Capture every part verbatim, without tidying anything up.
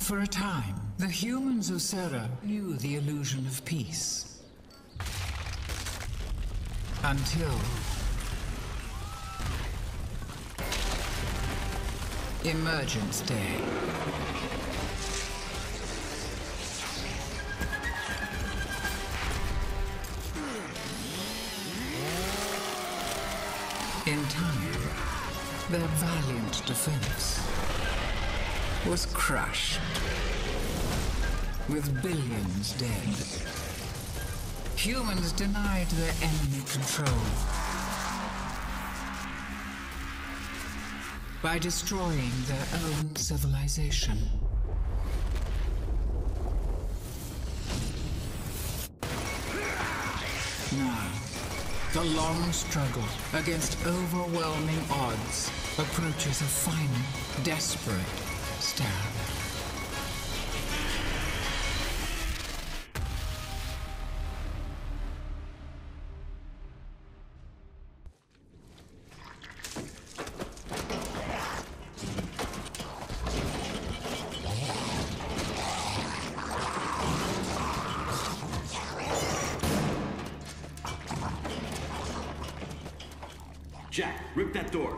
For a time, the humans of Serra knew the illusion of peace. Until... Emergence Day. In time, their valiant defense was crushed, with billions dead. Humans denied their enemy control by destroying their own civilization. Now, the long struggle against overwhelming odds approaches a final, desperate stand. Jack, rip that door.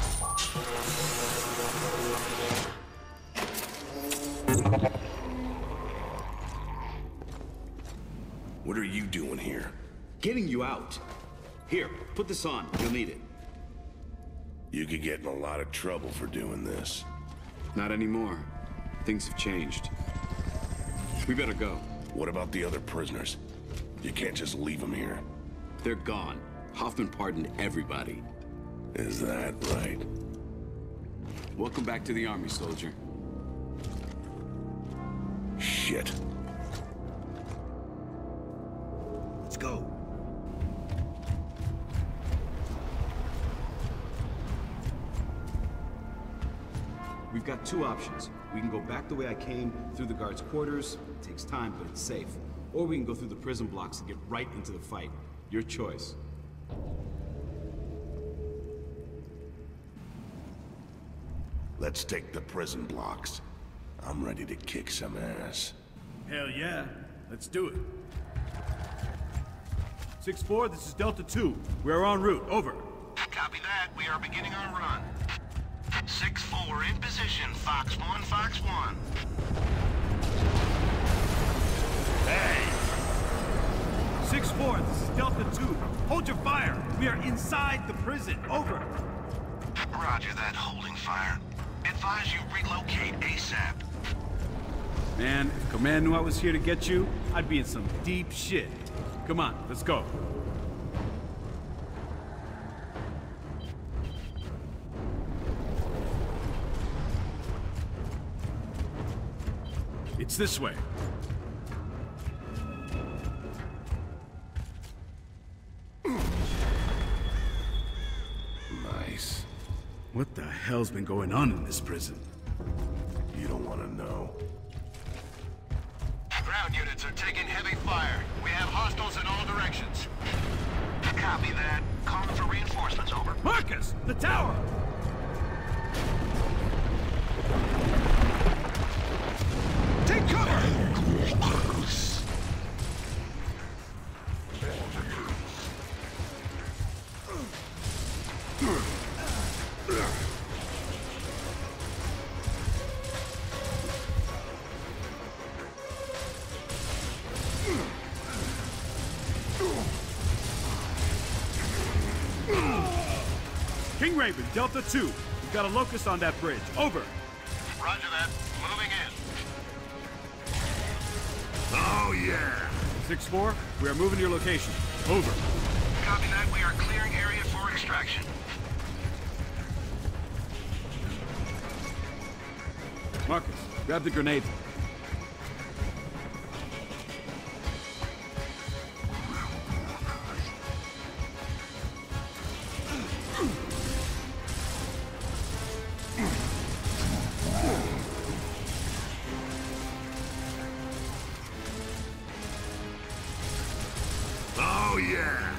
What are you doing here? Getting you out. Here, put this on. You'll need it. You could get in a lot of trouble for doing this. Not anymore. Things have changed. We better go. What about the other prisoners? You can't just leave them here. They're gone. Hoffman pardoned everybody. Is that right? Welcome back to the army, soldier. Shit. Let's go. We've got two options. We can go back the way I came, through the guards' quarters. It takes time, but it's safe. Or we can go through the prison blocks and get right into the fight. Your choice. Let's take the prison blocks. I'm ready to kick some ass. Hell yeah. Let's do it. six four, this is Delta two. We are en route. Over. Copy that. We are beginning our run. six four in position. Fox one, Fox one. Hey! six four, this is Delta two. Hold your fire. We are inside the prison. Over. Roger that. Holding fire. Advise you relocate ASAP. Man, if Command knew I was here to get you, I'd be in some deep shit. Come on, let's go. It's this way. Nice. What the hell's been going on in this prison? You don't want to know. Ground units are taking heavy fire. We have hostiles in all directions. Copy that. Calling for reinforcements, over. Marcus! The tower! Take cover! King Raven, Delta two. We've got a locust on that bridge. Over. Roger that. Moving in. Oh, yeah! six four, we are moving to your location. Over. Copy that. We are clearing area for extraction. Marcus, grab the grenade. Oh, yeah!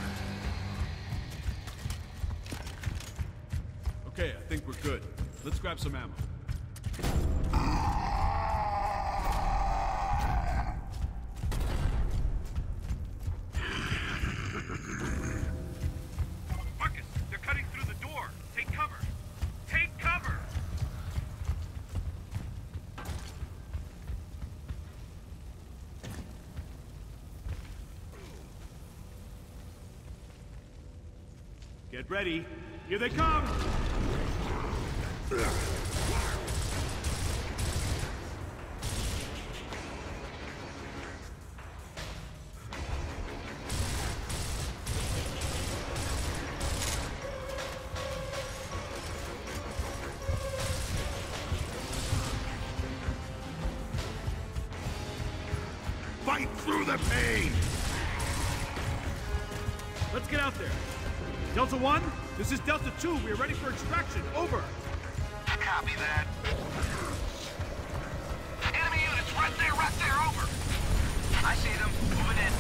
Okay, I think we're good. Let's grab some ammo. Get ready. Here they come! Fight through the pain! Let's get out there. Delta One, this is Delta Two. We are ready for extraction. Over. Copy that. Enemy units right there, right there. Over. I see them. Moving in.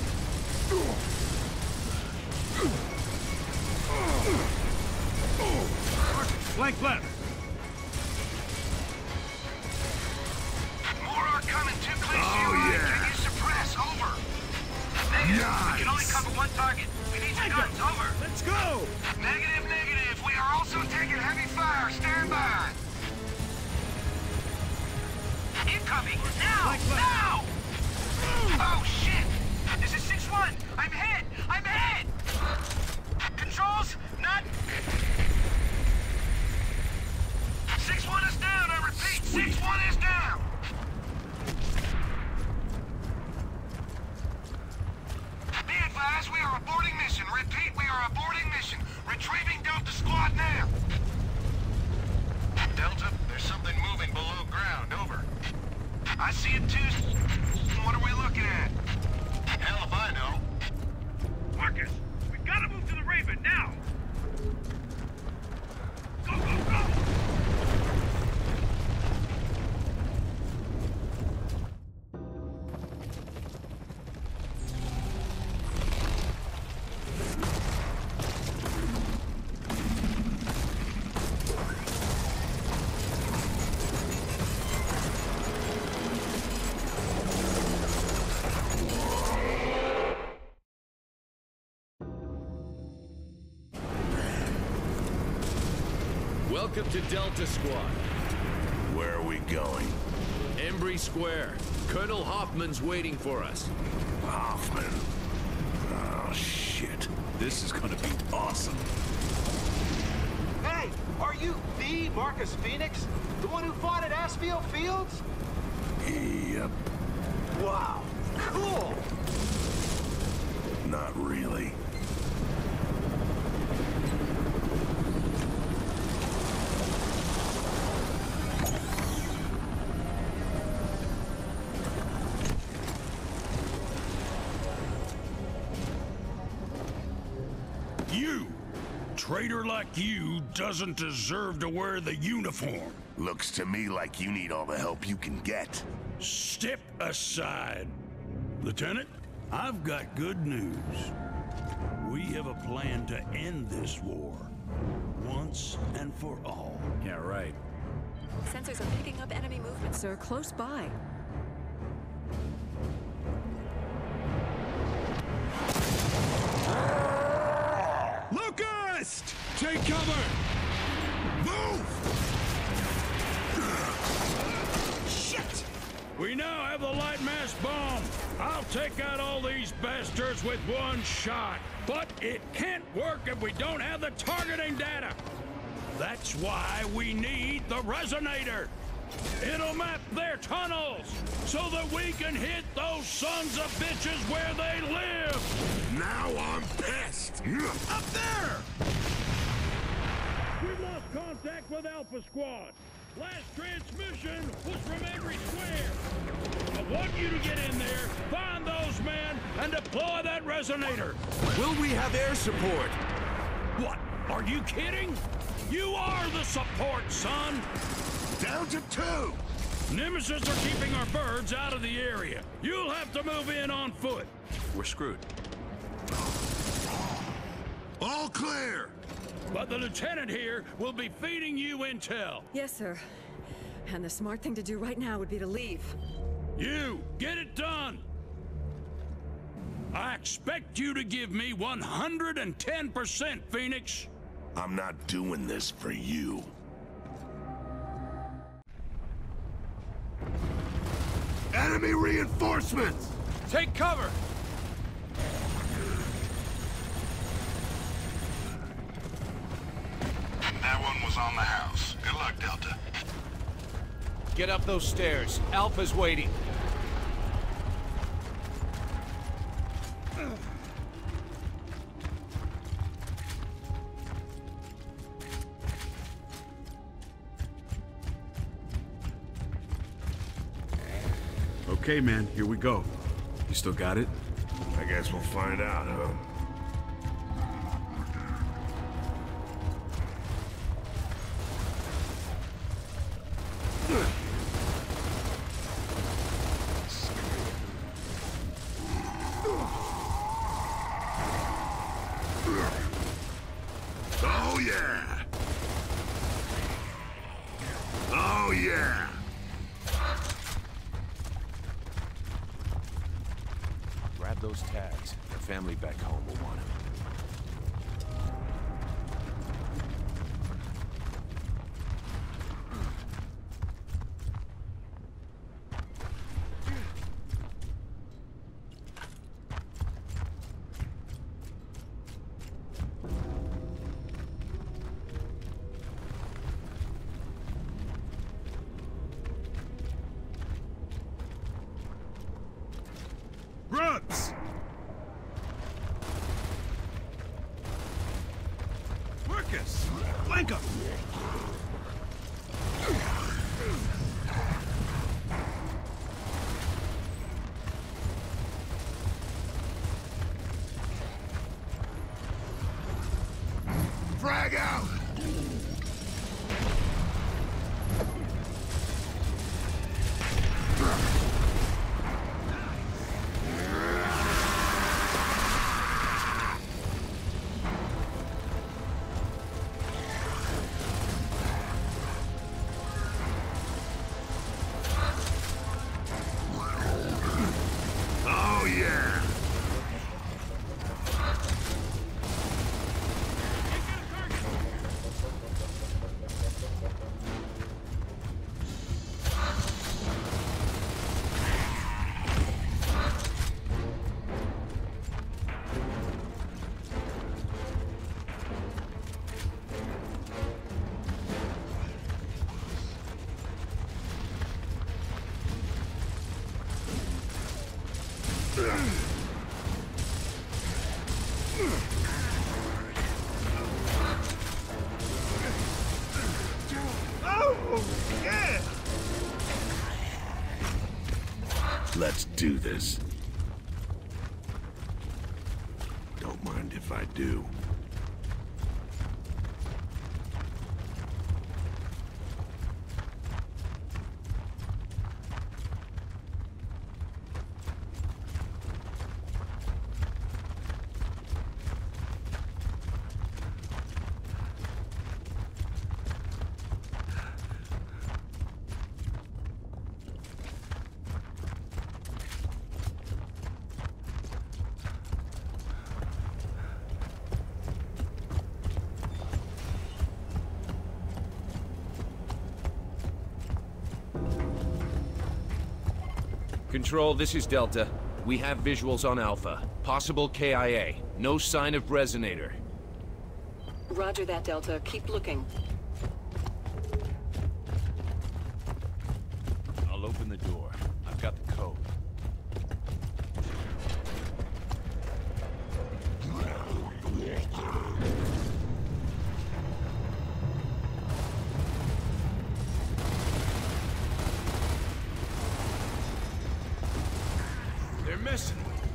Flank left. More are coming. Too close to Oh, your eye. yeah. Can you suppress? Over. Negative. Nice. We can only cover one target. We need your guns. Over. Let's go! Negative, negative. We are also taking heavy fire. Stand by. Incoming. Now! Flank left. Now! Oh, shit! This is six one. I'm hit. I'm hit. Controls, not... six one is down. I repeat, six one is down. Be advised, we are aborting mission. Repeat, we are aborting mission. Retrieving Delta Squad now. Delta, there's something moving below ground. Over. I see it too. What are we looking at? Hell if I know. Marcus, we gotta move to the Raven now! Go, go, go! Welcome to Delta Squad. Where are we going? Embry Square. Colonel Hoffman's waiting for us. Hoffman. Oh, shit. This is gonna be awesome. Hey, are you the Marcus Phoenix? The one who fought at Asfield Fields? Yep. Wow, cool! Not really. You! Traitor like you doesn't deserve to wear the uniform. Looks to me like you need all the help you can get. Step aside. Lieutenant, I've got good news. We have a plan to end this war. Once and for all. Yeah, right. Sensors are picking up enemy movement, sir, close by. Locust! Take cover! Move! Shit! We now have the light mass bomb. I'll take out all these bastards with one shot. But it can't work if we don't have the targeting data. That's why we need the resonator. It'll map their tunnels so that we can hit those sons of bitches where they live. Now I'm pissed. Up there! We've lost contact with Alpha Squad. Last transmission was from Embry Square. I want you to get in there, find those men, and deploy that resonator. Will we have air support? What? Are you kidding? You are the support, son. Down to two. Nemesis are keeping our birds out of the area. You'll have to move in on foot. We're screwed. All clear. But the lieutenant here will be feeding you intel. Yes, sir. And the smart thing to do right now would be to leave. You, get it done! I expect you to give me one hundred ten percent, Phoenix! I'm not doing this for you. Enemy reinforcements! Take cover! on the house. Good luck, Delta. Get up those stairs. Alpha's waiting. Okay, man, here we go. You still got it? I guess we'll find out, huh? Oh, yeah! Oh, yeah! Grab those tags. Your family back home will want them. Brooks! Marcus! Flank him! Frag out! Oh, yeah! Oh, yeah! Let's do this. Don't mind if I do. Control, this is Delta. We have visuals on Alpha. Possible K I A. No sign of resonator. Roger that, Delta. Keep looking. I'll open the door. I've got the code. They're missing.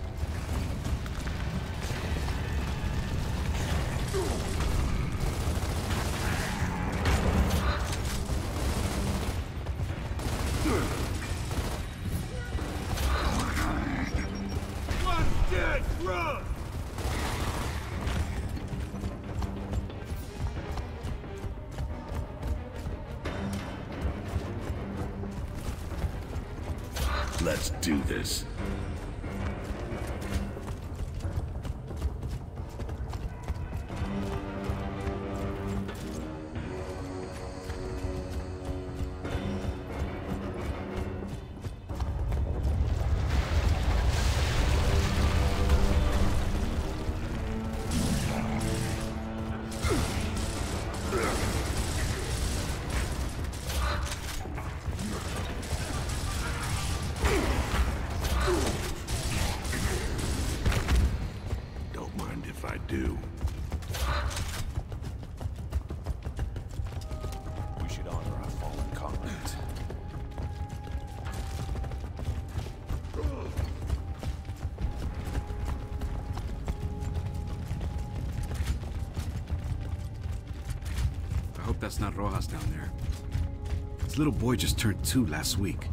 One dead, run! Let's do this. that's not Rojas down there. His little boy just turned two last week.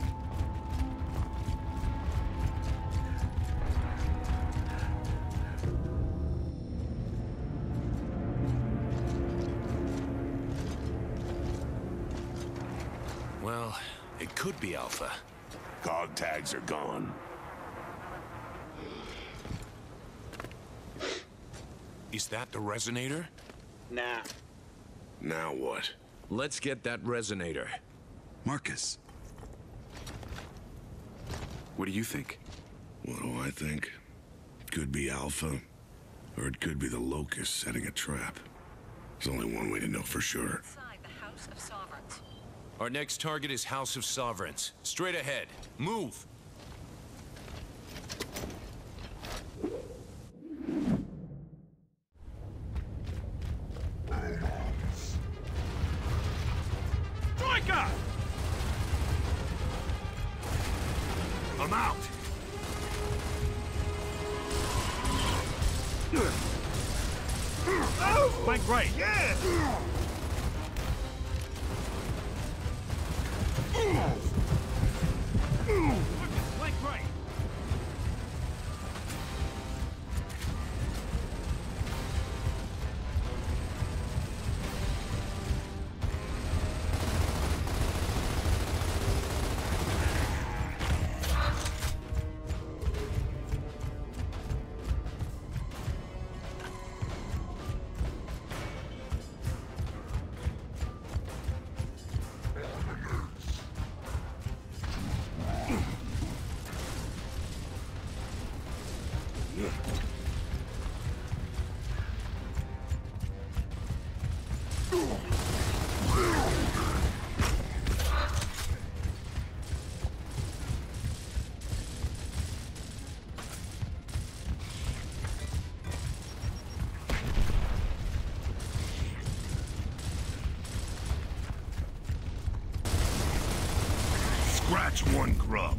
Well, it could be Alpha. Cog tags are gone. Is that the resonator? Nah. Now what? Let's get that resonator. Marcus. What do you think? What do I think? Could be Alpha, or it could be the Locust setting a trap. There's only one way to know for sure. Inside the House of Sovereigns. Our next target is House of Sovereigns. Straight ahead. Move! Troika! I'm out! Flank right. Yeah! Flank right. Scratch one grub.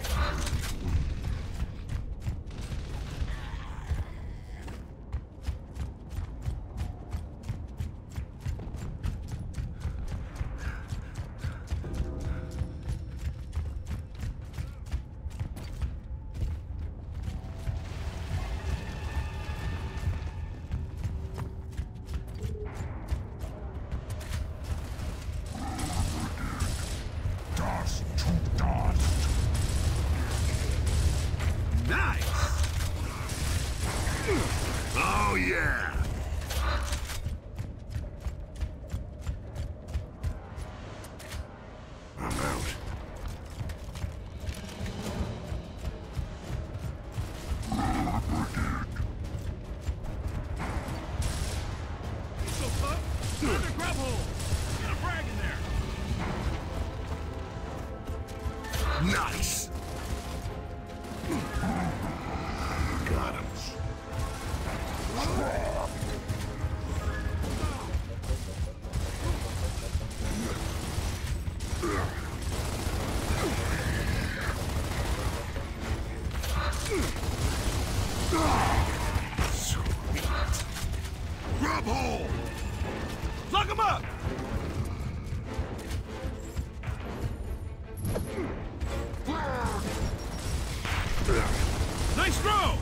Oh, yeah! I'm out. So tough. Another grab hole. Get a frag in there. Nice! Got him. Sweet. Grub hole! Lock him up! Nice throw!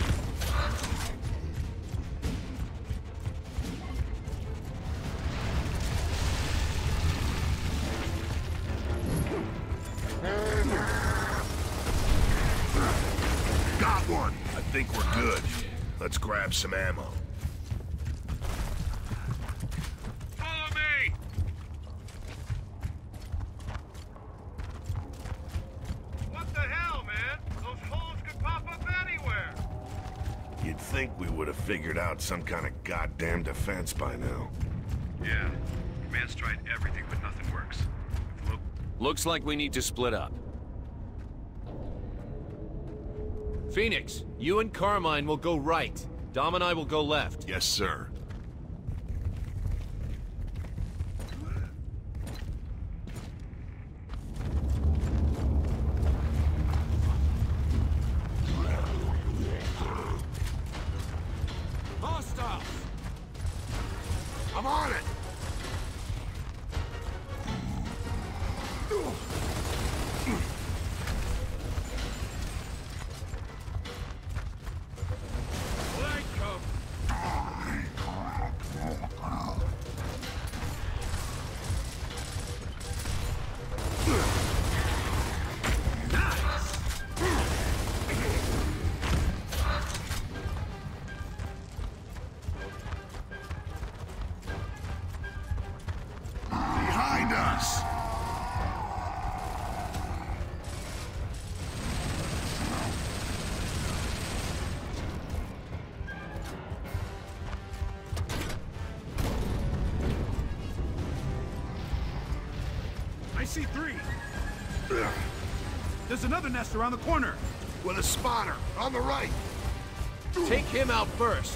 Got one! I think we're good. Let's grab some ammo. Follow me! What the hell, man? Those holes could pop up anywhere! You'd think we would have figured out some kind of goddamn defense by now. Yeah. Man's tried everything, but nothing works. Look. Looks like we need to split up. Phoenix, you and Carmine will go right. Dom and I will go left. Yes, sir. Hostiles! I'm on it! Behind us! I see three. There's another nest around the corner. With a spotter, on the right! Take him out first.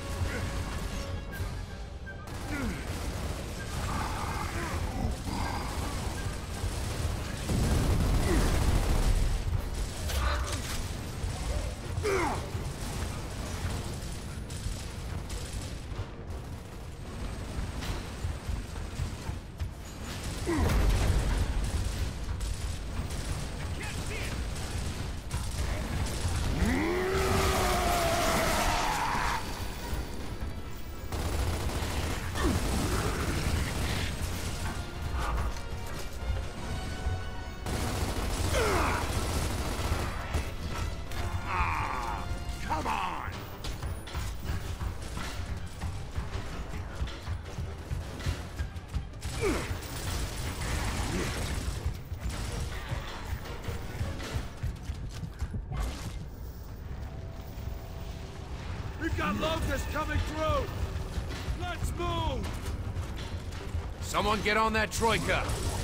We've got locusts coming through! Let's move! Someone get on that troika!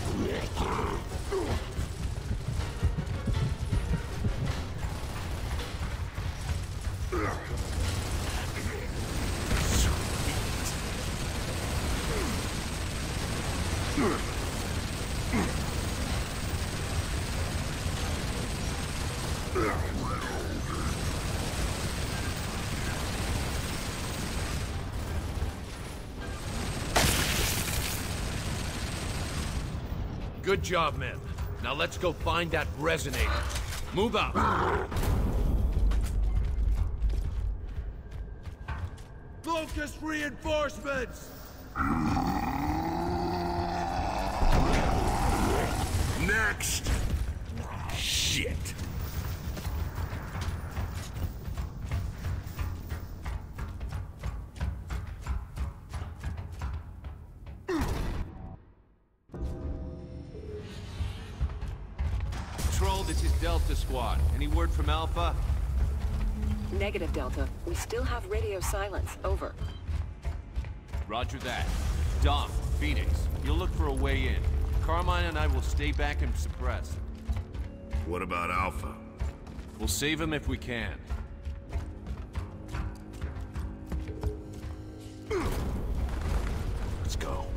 Good job, men. Now let's go find that resonator. Move out. Locust reinforcements! Next! Shit. Control, this is Delta Squad. Any word from Alpha? Negative, Delta. We still have radio silence. Over. Roger that. Dom, Phoenix, you'll look for a way in. Carmine and I will stay back and suppress. What about Alpha? We'll save him if we can. Let's go.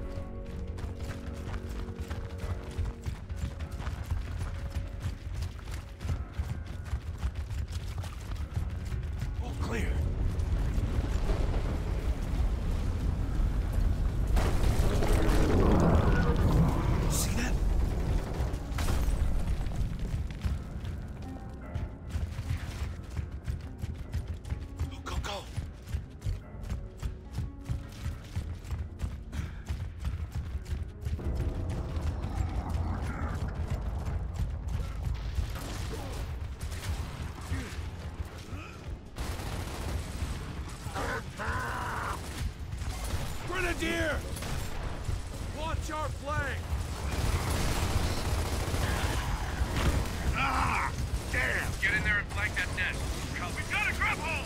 All clear. See that? Go, go, go! Grenadier! Watch our flank! Ah! Damn! Get in there and flank that nest. We've got a grab hold!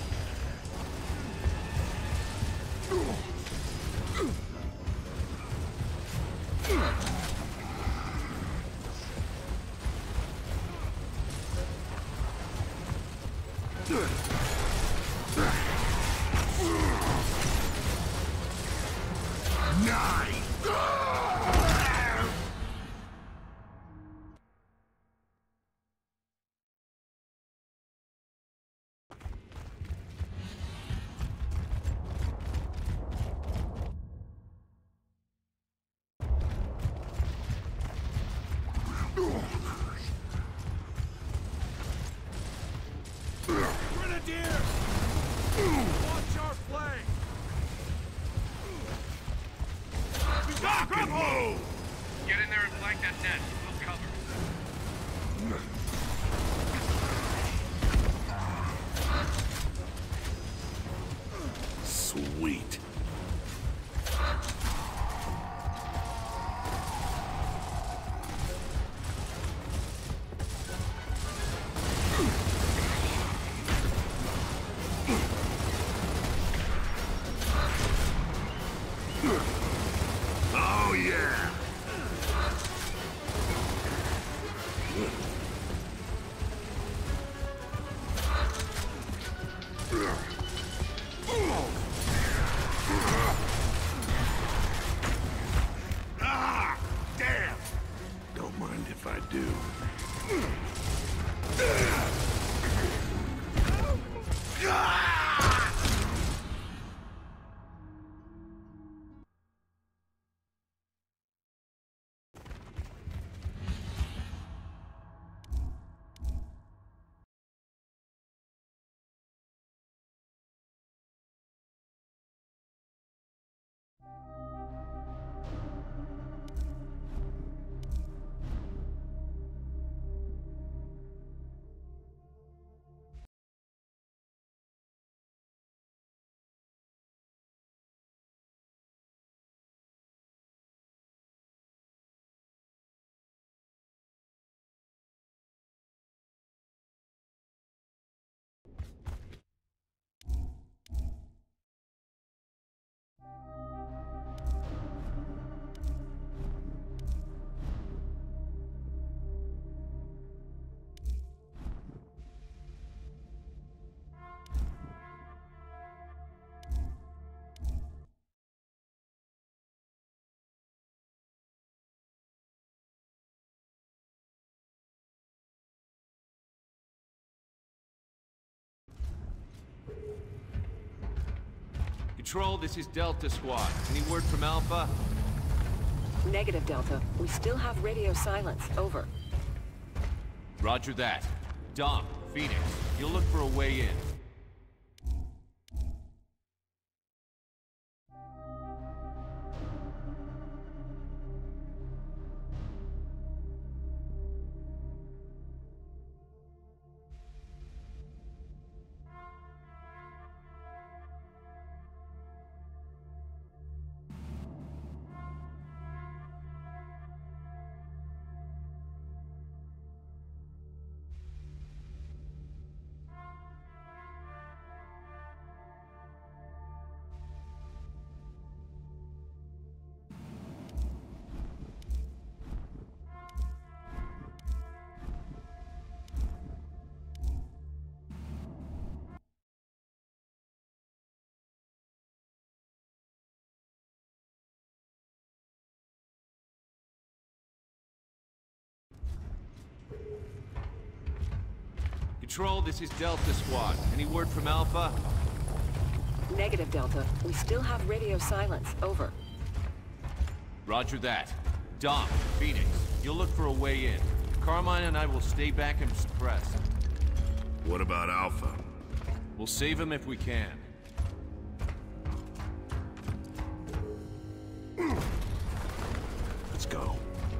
Nine! flank that nest. We'll cover. Sweet. Oh, yeah! Ah! Damn! Don't mind if I do. Control, this is Delta Squad. Any word from Alpha? Negative, Delta. We still have radio silence. Over. Roger that. Dom, Phoenix, you'll look for a way in. Control, this is Delta Squad. Any word from Alpha? Negative, Delta. We still have radio silence. Over. Roger that. Dom, Phoenix, you'll look for a way in. Carmine and I will stay back and suppress. What about Alpha? We'll save him if we can. Let's go.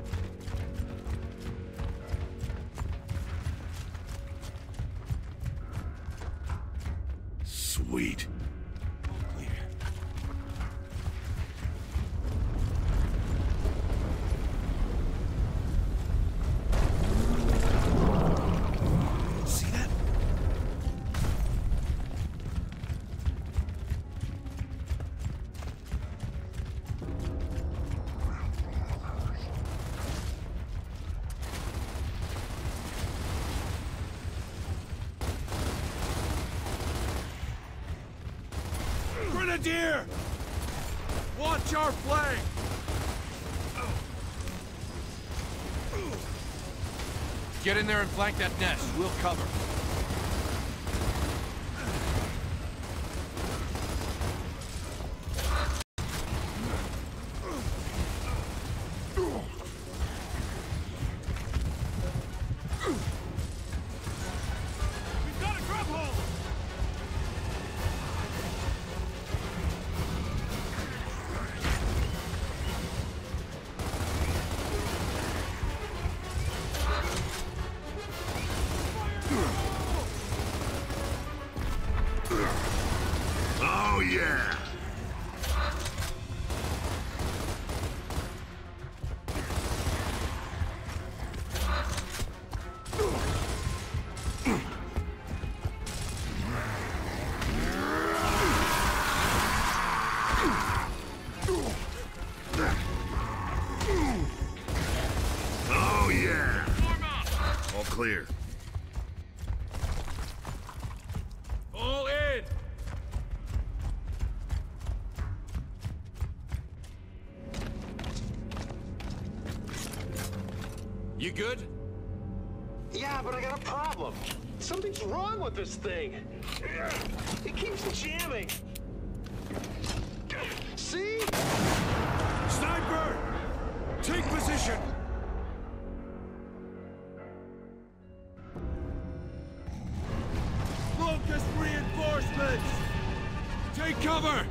Sweet. Clear. See that? Grenadier! Watch our flank! Get in there and flank that nest. We'll cover. We've got a grub hole! clear. All in! You good? Yeah, but I got a problem. Something's wrong with this thing. It keeps jamming. See? Sniper! Take position! Locust reinforcements! Take cover!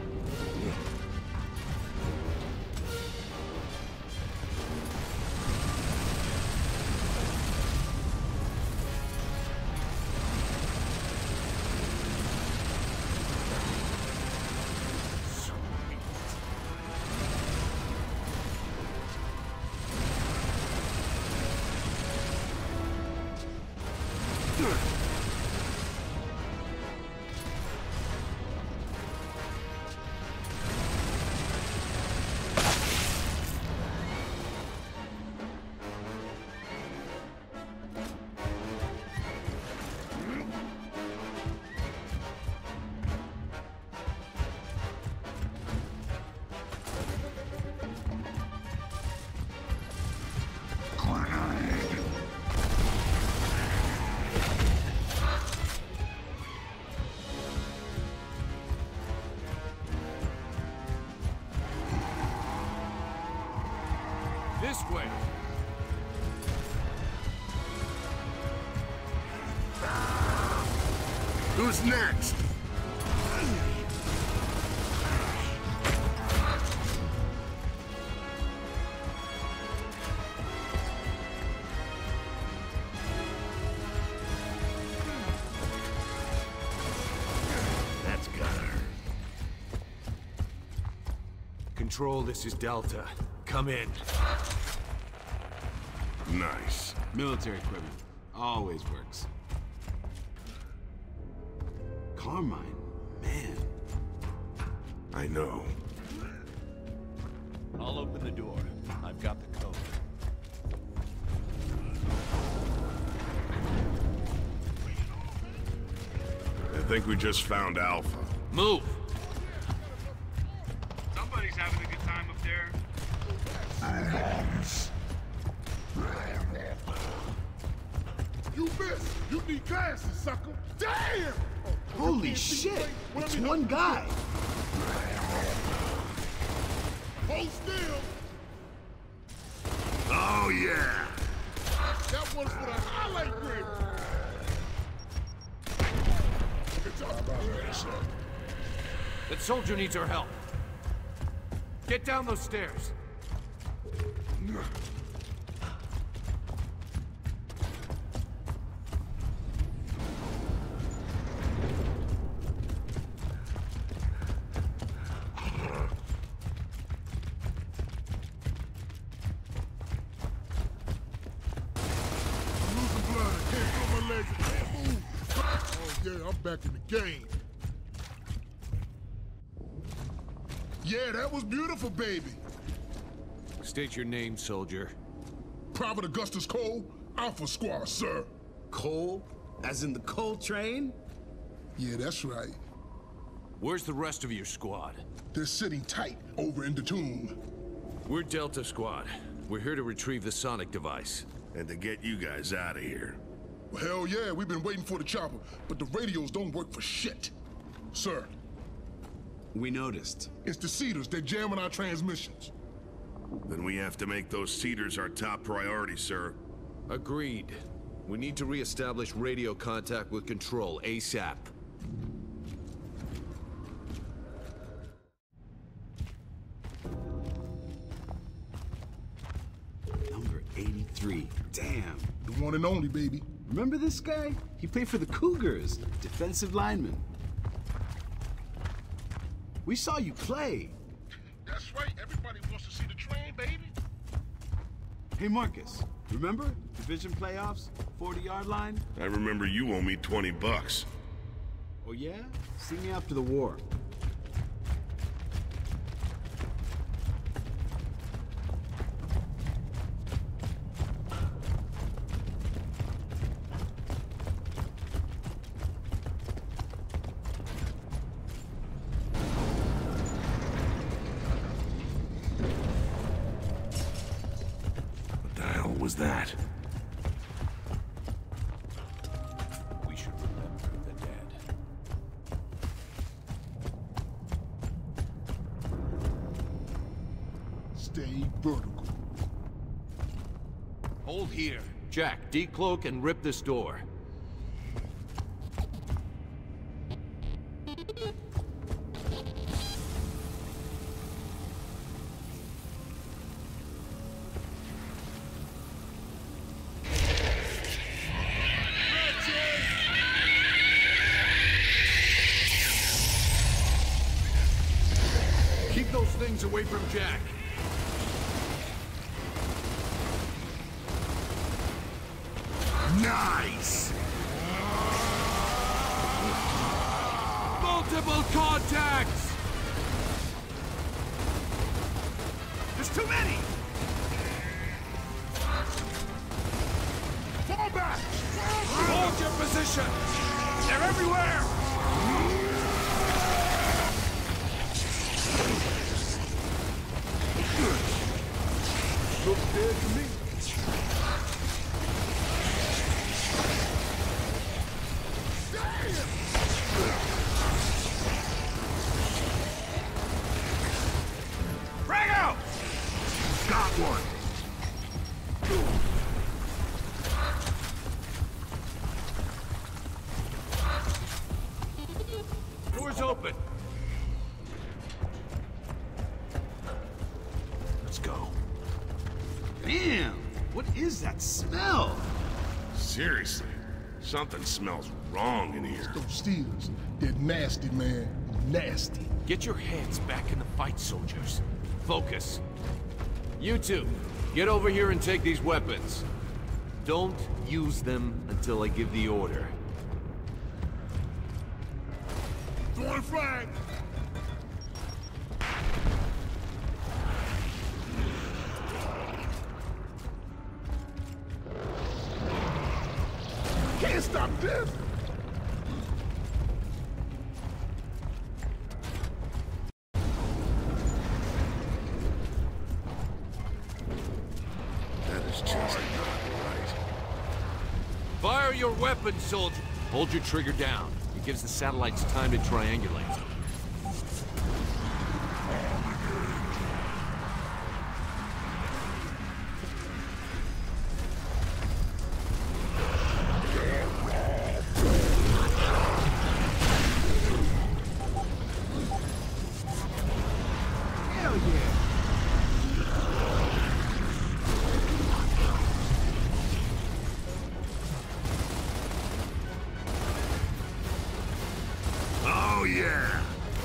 This way. Who's next? That's gotta hurt. Control, this is Delta. Come in. Nice. Military equipment. Always works. Carmine, man. I know. I'll open the door. I've got the code. I think we just found Alpha. Move! Somebody's having a good time up there. You missed! You need glasses, sucker! Damn! Holy shit! It's one guy! Hold still! Oh, yeah! That one's for the highlight grid! Good job about that, son. That soldier needs our help. Get down those stairs. Yeah, I'm back in the game. Yeah, that was beautiful, baby. State your name, soldier. Private Augustus Cole, Alpha Squad, sir. Coal? As in the coal train? Yeah, that's right. Where's the rest of your squad? They're sitting tight over in the tomb. We're Delta Squad. We're here to retrieve the sonic device. And to get you guys out of here. Well, hell yeah, we've been waiting for the chopper, but the radios don't work for shit. Sir. We noticed. It's the Cedars, they're jamming our transmissions. Then we have to make those Cedars our top priority, sir. Agreed. We need to re-establish radio contact with Control ASAP. Number eighty-three. Damn. The one and only, baby. Remember this guy? He played for the Cougars, defensive lineman. We saw you play. That's right, everybody wants to see the train, baby. Hey, Marcus, remember? Division playoffs, forty-yard line? I remember you owe me twenty bucks. Oh, yeah? See me after the war. was that? We should remember the dead. Stay vertical. Hold here. Jack, decloak and rip this door. Keep those things away from Jack. Nice! Multiple contacts! There's too many! Fall back! Hold your position! They're everywhere! Looks dead to me. Frag out! Got one. Door's open. Let's go. Damn! What is that smell? Seriously, something smells wrong in here. Those steers, they're nasty, man. Nasty. Get your heads back in the fight, soldiers. Focus. You two, get over here and take these weapons. Don't use them until I give the order. Throwing flag. Can't stop this. That is just not right. Fire your weapons, soldier. Hold your trigger down. It gives the satellites time to triangulate. Hell yeah! Oh, yeah!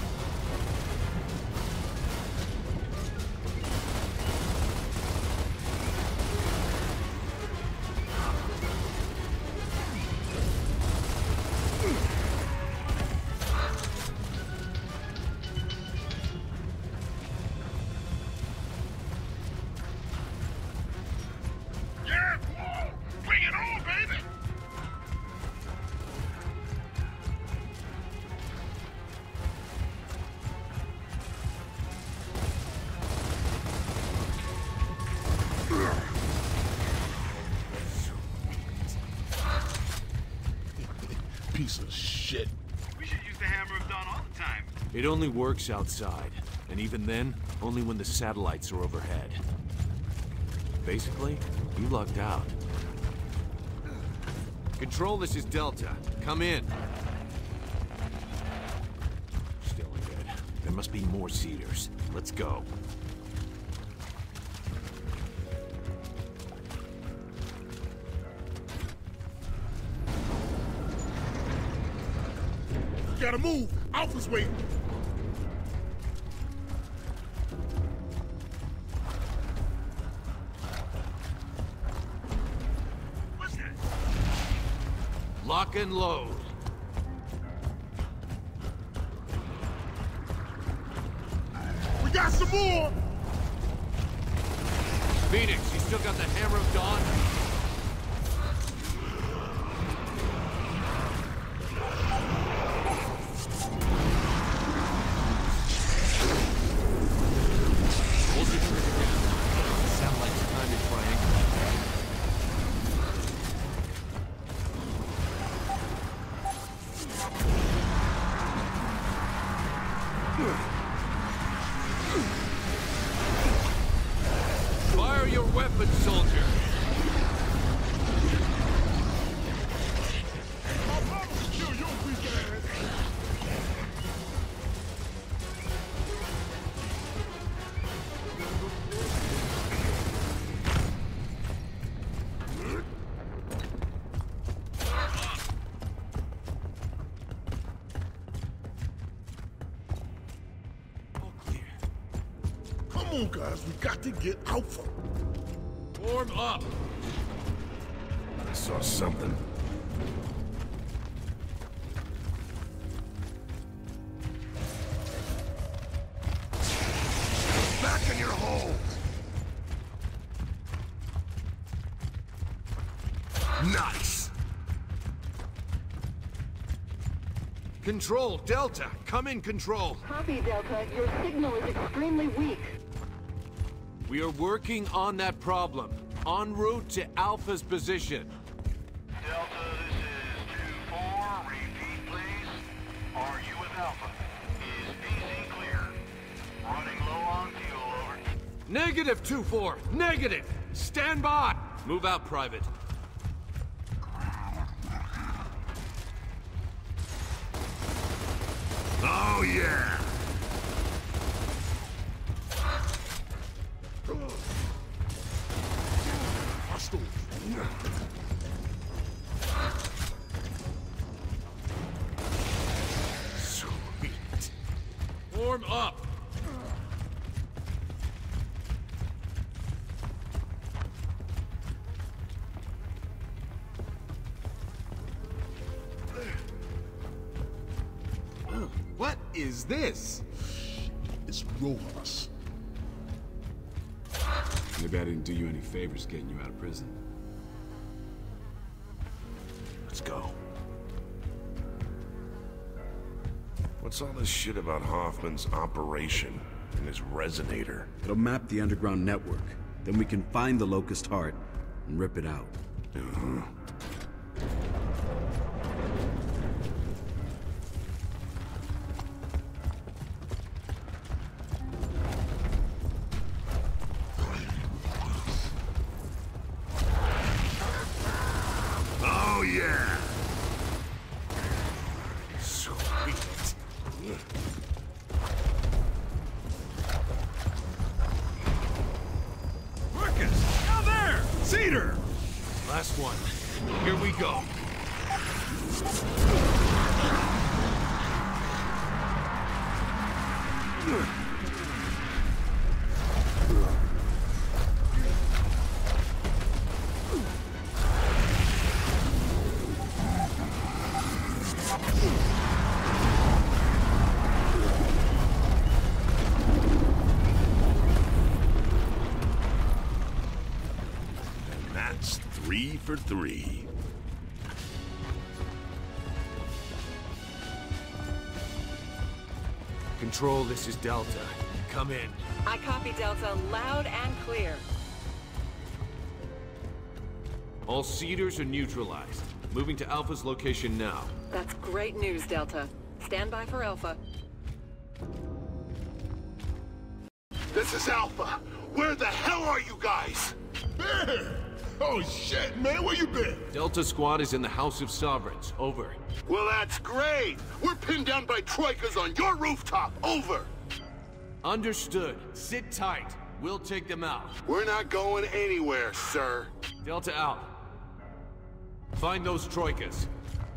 Yeah, whoa. Bring it on, baby. Piece of shit. We should use the Hammer of Dawn all the time. It only works outside, and even then, only when the satellites are overhead. Basically, you lucked out. Control, this is Delta. Come in. Still in good. There must be more Cedars. Let's go. Gotta move. Alpha's waiting. What's that? Lock and load. We got some more. Phoenix, you still got the Hammer of Dawn? Hold your trigger down. The satellite's time to triangulate. soldier. I'll probably kill your weak ass. Come on, guys, we got to get Alpha. Form up. I saw something. Back in your hole! Nice! Control, Delta. Come in, Control. Copy, Delta. Your signal is extremely weak. We are working on that problem. En route to Alpha's position. Delta, this is two four. Repeat, please. Are you with Alpha? Is P C clear? Running low on fuel, over. Negative two four. Negative. Stand by. Move out, Private. Oh, yeah! Hostile. Sweet. Form up. What is this? It's Rojas. Maybe I didn't do you any favors getting you out of prison. Let's go. What's all this shit about Hoffman's operation and his resonator? It'll map the underground network. Then we can find the Locust Heart and rip it out. Uh-huh. Oh, yeah! Sweet. Marcus! Down there! Cedar! Last one. Here we go. That's three for three. Control, this is Delta. Come in. I copy, Delta, loud and clear. All Cedars are neutralized. Moving to Alpha's location now. That's great news, Delta. Stand by for Alpha. This is Alpha. Where the hell are you guys? Man! Oh, shit, man, where you been? Delta Squad is in the House of Sovereigns. Over. Well, that's great. We're pinned down by troikas on your rooftop. Over. Understood. Sit tight. We'll take them out. We're not going anywhere, sir. Delta out. Find those troikas.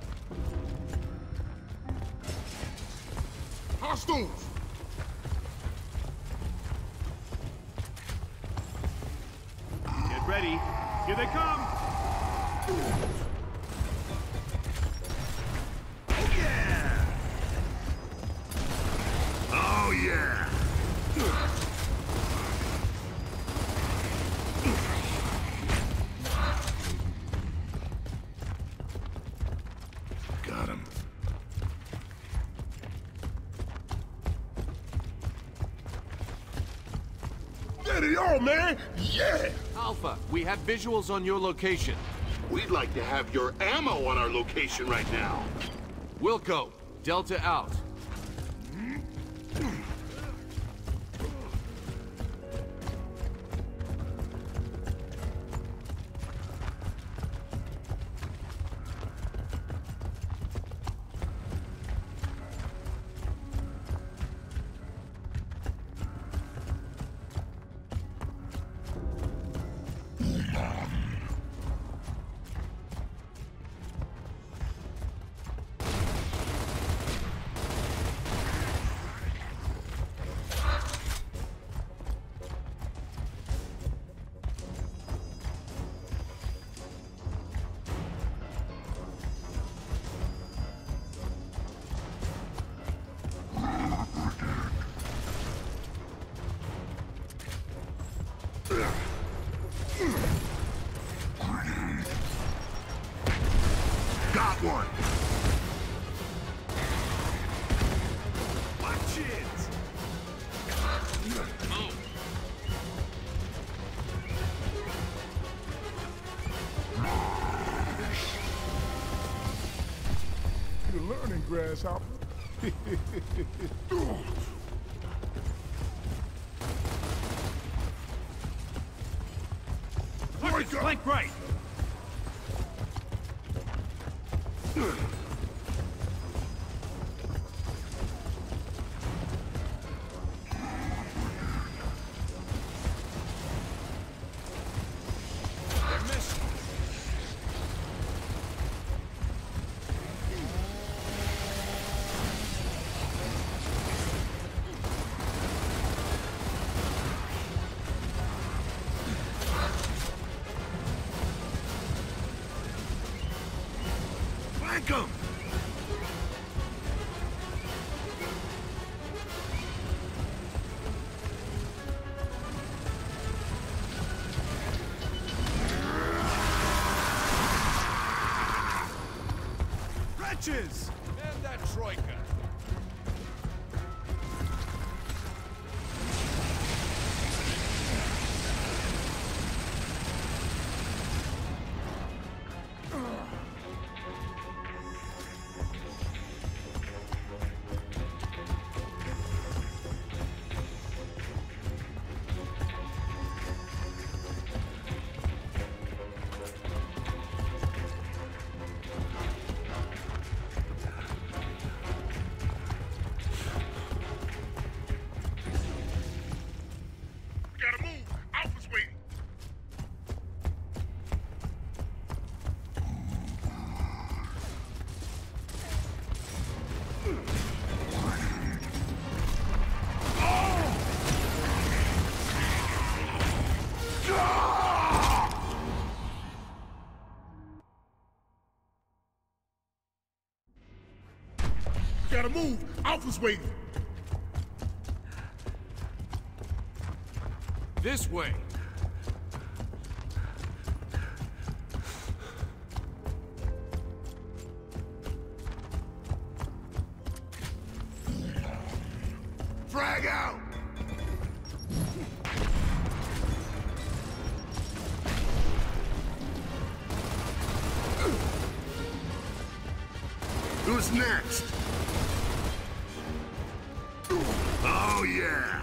Hostiles! Get ready. Here they come! Yeah! Oh, yeah! Got him. Get it on, man! Yeah! Alpha, we have visuals on your location. We'd like to have your ammo on our location right now. Wilco, Delta out. one. Watch it! Move. You're learning, Grasshopper. Marcus, flank right! They're missing. Flank him! Wretches! And that troika. We gotta move. Alpha's waiting. Gotta move. Alpha's waiting. This way. Frag out! Who's next? Oh, yeah!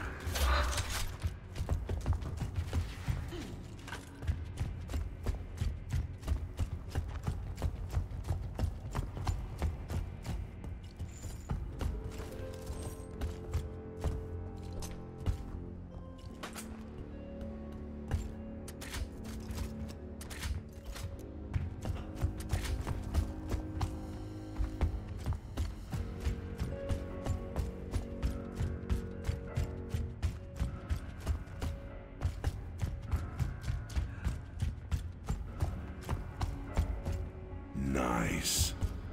Nice.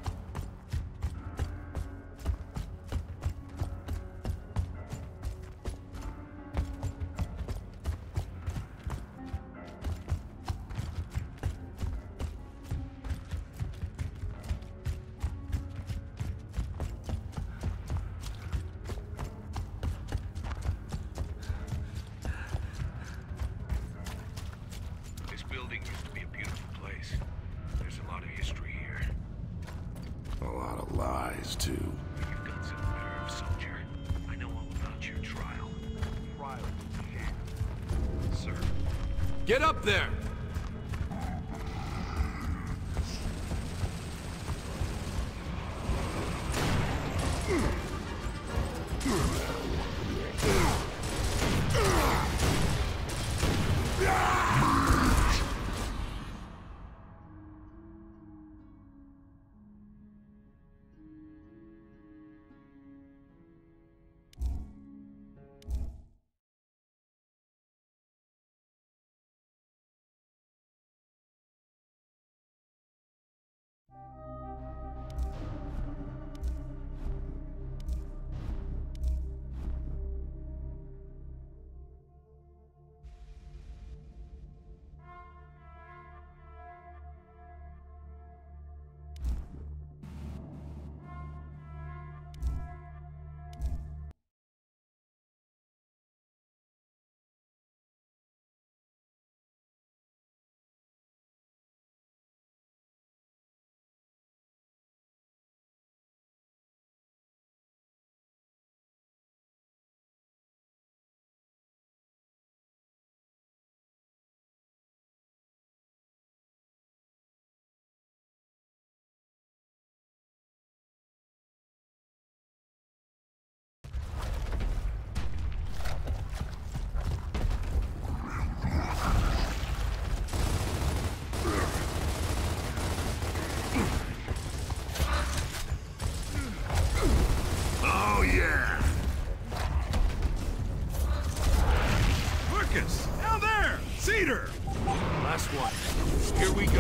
This building used to be a beautiful place. There's a lot of history here. A lot of lies, too. You've got some nerve, soldier. I know all about your trial. Trial? Yeah. Sir. Get up there!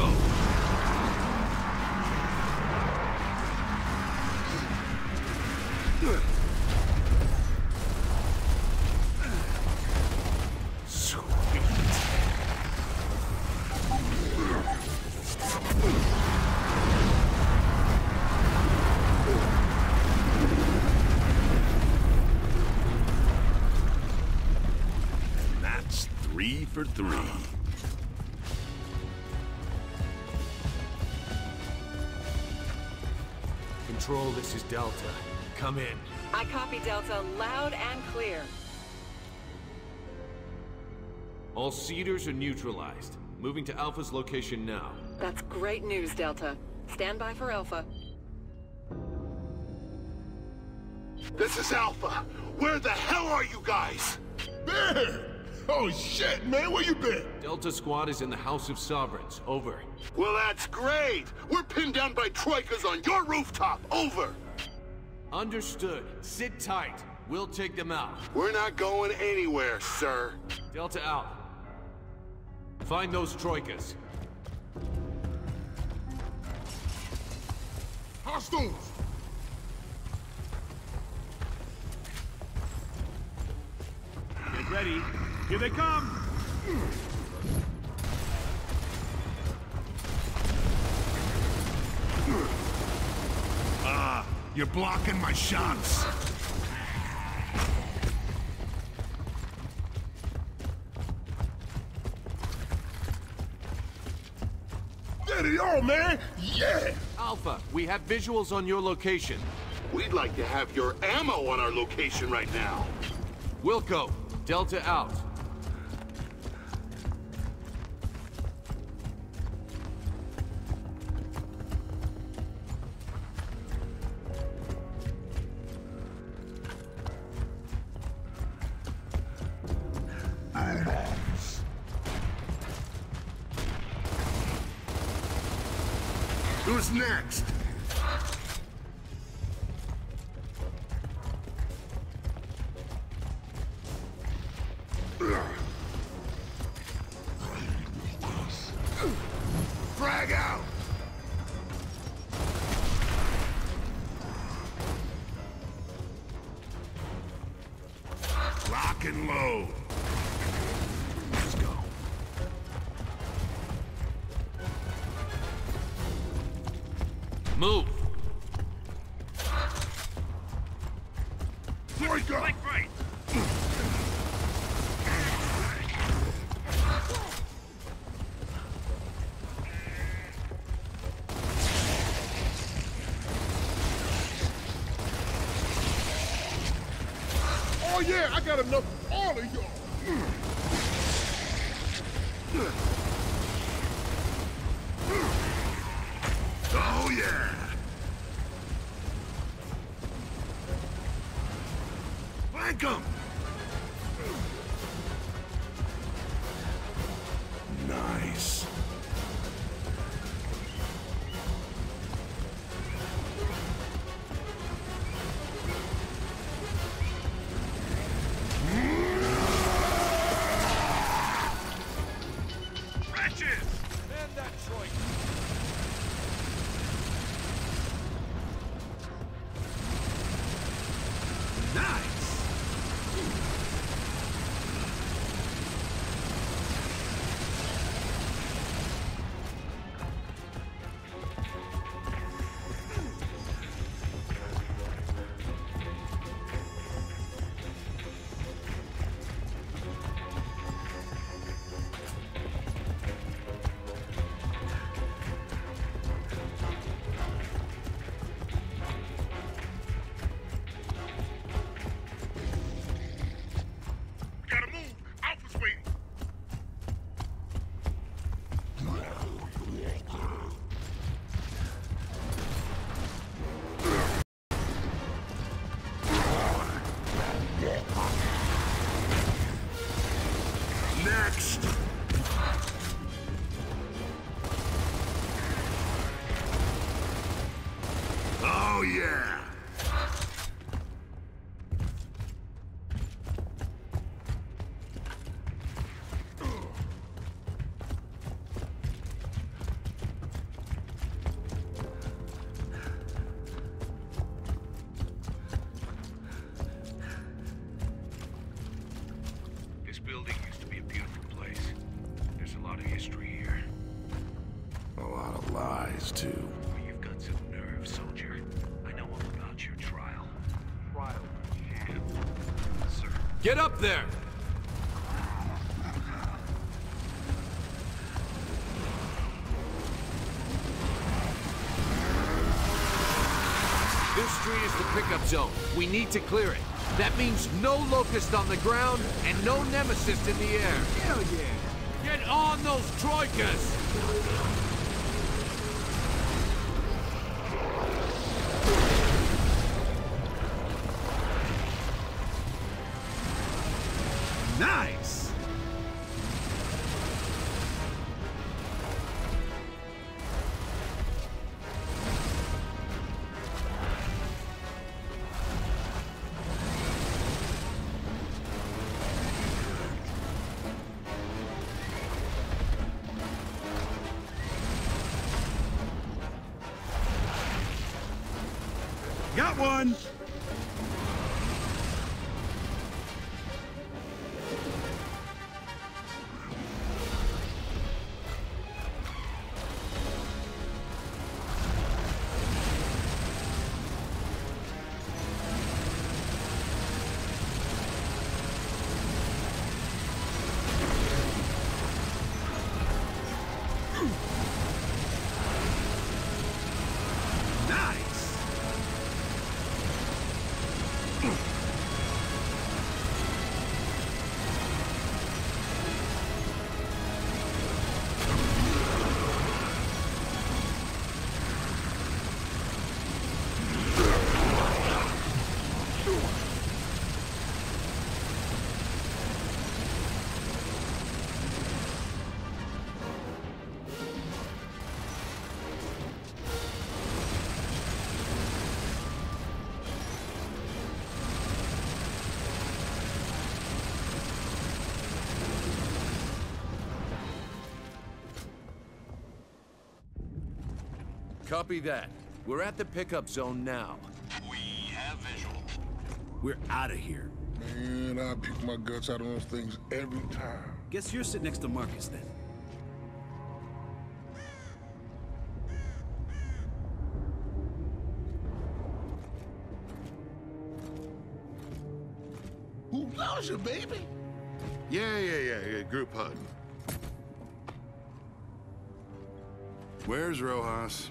go. Three for three. Control, this is Delta. Come in. I copy Delta loud and clear. All Cedars are neutralized. Moving to Alpha's location now. That's great news, Delta. Stand by for Alpha. This is Alpha. Where the hell are you guys? Man! Oh shit, man, where you been? Delta Squad is in the House of Sovereigns. Over. Well, that's great. We're pinned down by troikas on your rooftop. Over. Understood. Sit tight. We'll take them out. We're not going anywhere, sir. Delta out. Find those troikas. Hostiles! Get ready. Here they come! Ah, you're blocking my shots. Get it on, man! Yeah! Alpha, we have visuals on your location. We'd like to have your ammo on our location right now. Wilco, Delta out. Who's next? Frag out! Lock and load. Let's go. Move. Troika! Like right. Oh yeah, I got enough for all of y'all. Oh yeah! Flank 'em! Nice. Wretches! Man that troika. Nice! Gotta move. Alpha's waiting. Next! Oh yeah! lies, too. You've got some nerve, soldier. I know all about your trial. Trial, champ. Sir. Get up there! This street is the pickup zone. We need to clear it. That means no Locust on the ground and no Nemesis in the air. Hell yeah! Get on those troikas! Nice! Got one! Copy that. We're at the pickup zone now. We have visual. We're out of here. Man, I pick my guts out of those things every time. Guess you're sitting next to Marcus then. Who loves you, baby? Yeah, yeah, yeah, yeah, group hug. Where's Rojas?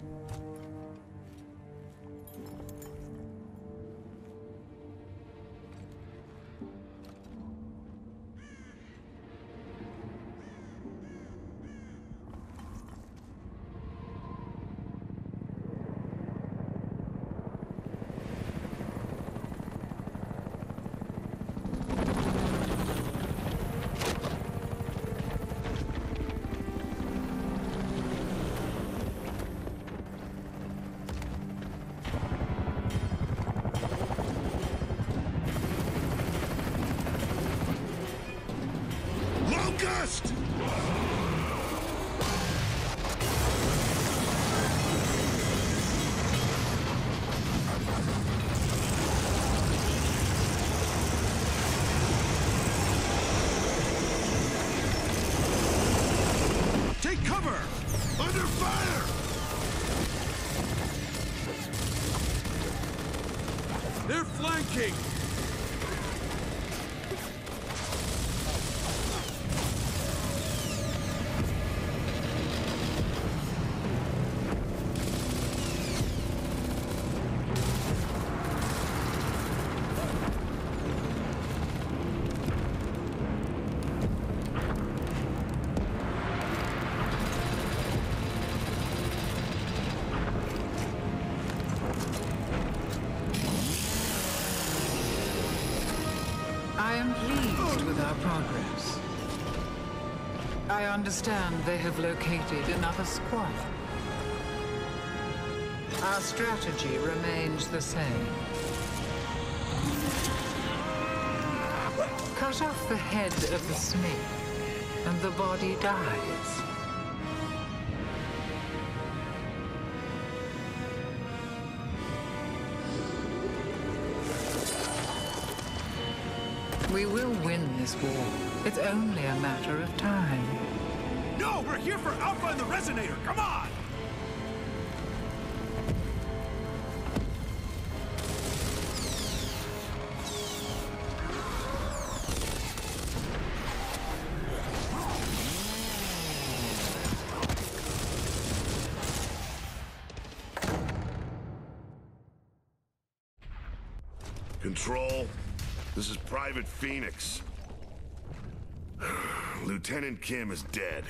Locust! Take cover! Under fire! They're flanking! I am pleased with our progress. I understand they have located another squad. Our strategy remains the same. Cut off the head of the snake, and the body dies. We will win this war. It's only a matter of time. No, we're here for Alpha and the Resonator! Come on! Control, this is Private Phoenix. Lieutenant Kim is dead.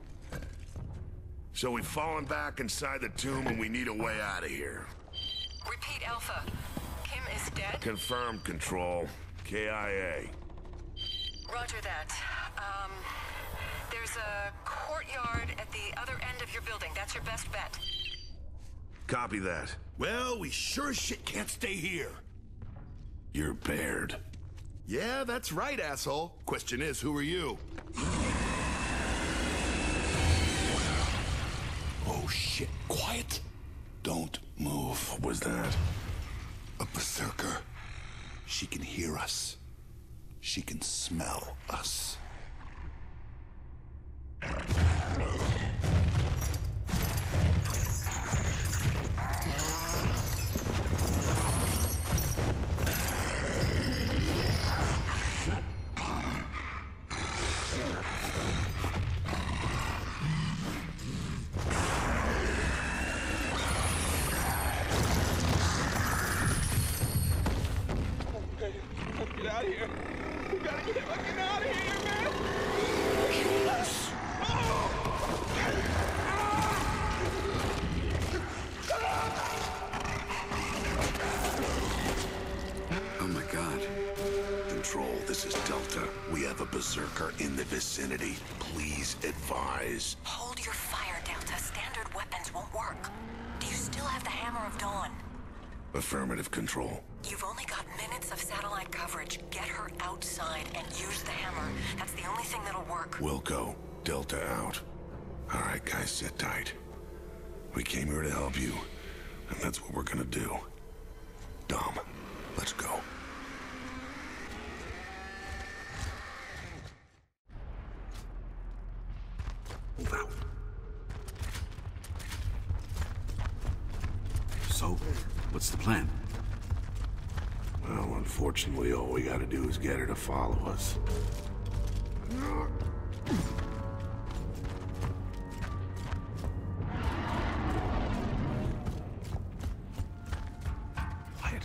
So we've fallen back inside the tomb and we need a way out of here. Repeat, Alpha. Kim is dead? Confirmed, Control. K I A. Roger that. Um, there's a courtyard at the other end of your building. That's your best bet. Copy that. Well, we sure as shit can't stay here. You're Baird. Yeah, that's right, asshole. Question is, who are you? Oh, shit. Quiet. Don't move. What was that? A berserker. She can hear us. She can smell us. Get out of here. We gotta get fucking out of here, man. Kill us. Oh my God. Control, this is Delta. We have a berserker in the vicinity. Please advise. Hold your fire, Delta. Standard weapons won't work. Do you still have the Hammer of Dawn? Affirmative, Control. You've only got minutes of satellite coverage. Get her outside and use the hammer. That's the only thing that'll work. Wilco, Delta out. All right, guys, sit tight. We came here to help you, and that's what we're gonna do. Dom, let's go. Move out. So, what's the plan? Well, unfortunately, all we gotta do is get her to follow us. Quiet.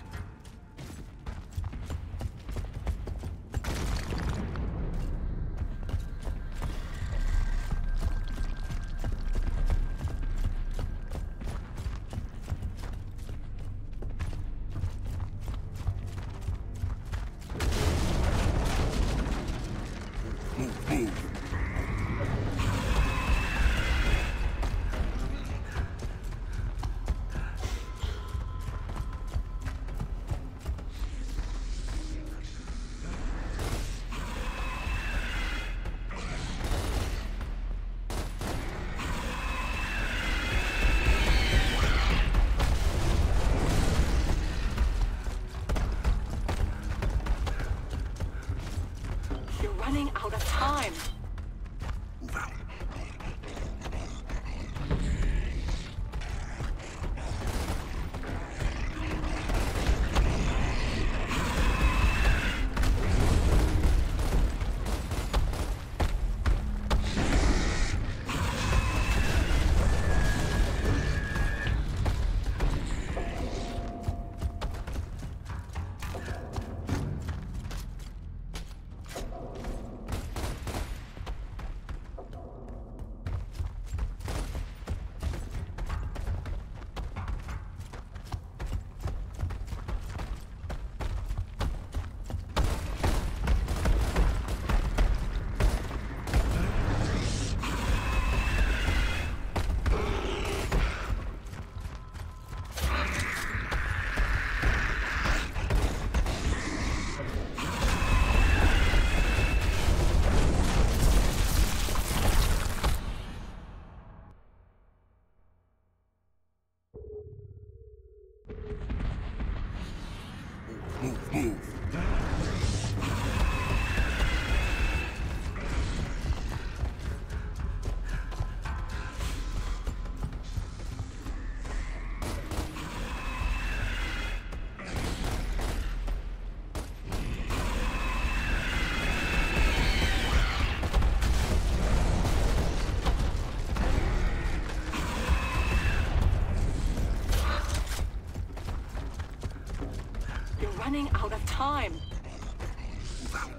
Move, move. running out of time. Move out.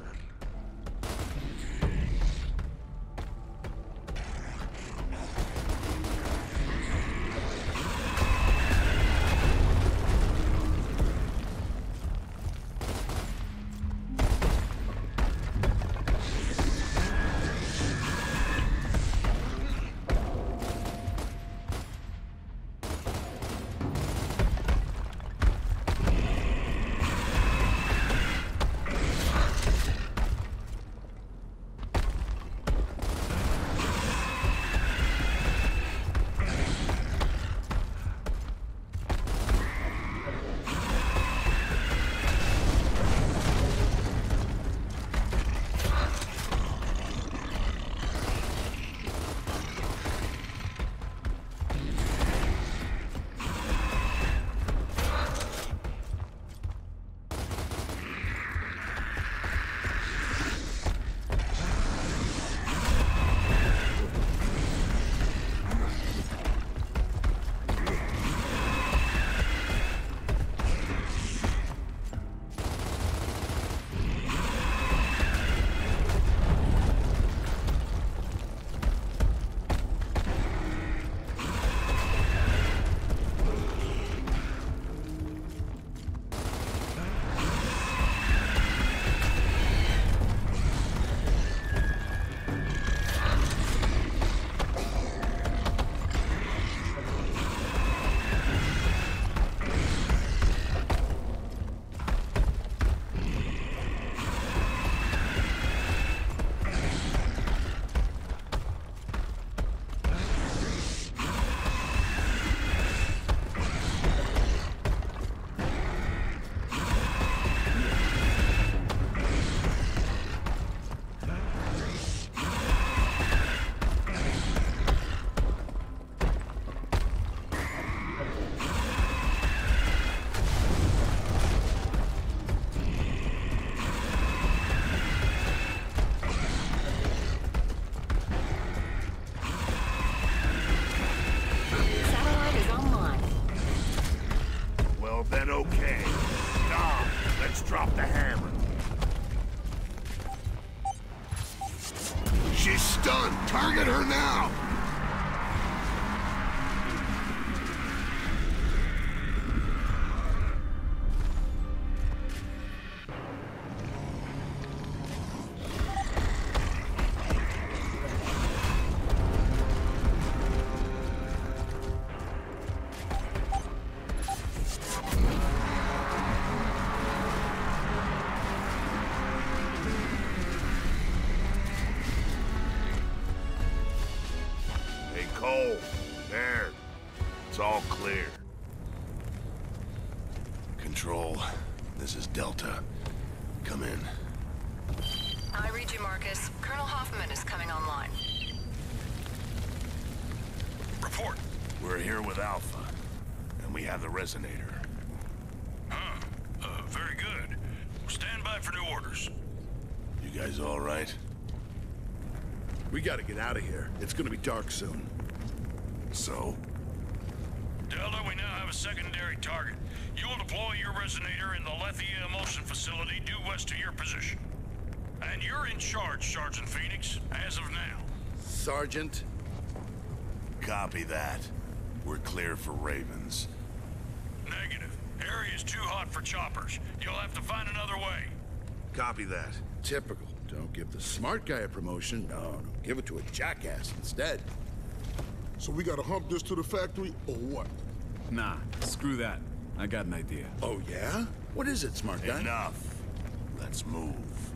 Then okay. Dom, let's drop the hammer. She's stunned. Target her now. Cole, there. It's all clear. Control, this is Delta. Come in. I read you, Marcus. Colonel Hoffman is coming online. Report. We're here with Alpha, and we have the resonator. Huh. Uh, very good. Stand by for new orders. You guys all right? We gotta get out of here. It's gonna be dark soon. So? Delta, we now have a secondary target. You will deploy your resonator in the Lethia Emulsion facility due west of your position. And you're in charge, Sergeant Phoenix, as of now. Sergeant? Copy that. We're clear for Ravens. Negative. Area's too hot for choppers. You'll have to find another way. Copy that. Typical. Don't give the smart guy a promotion. No, no. Give it to a jackass instead. So we gotta hump this to the factory, or what? Nah, screw that. I got an idea. Oh, yeah? What is it, smart guy? Enough. Let's move.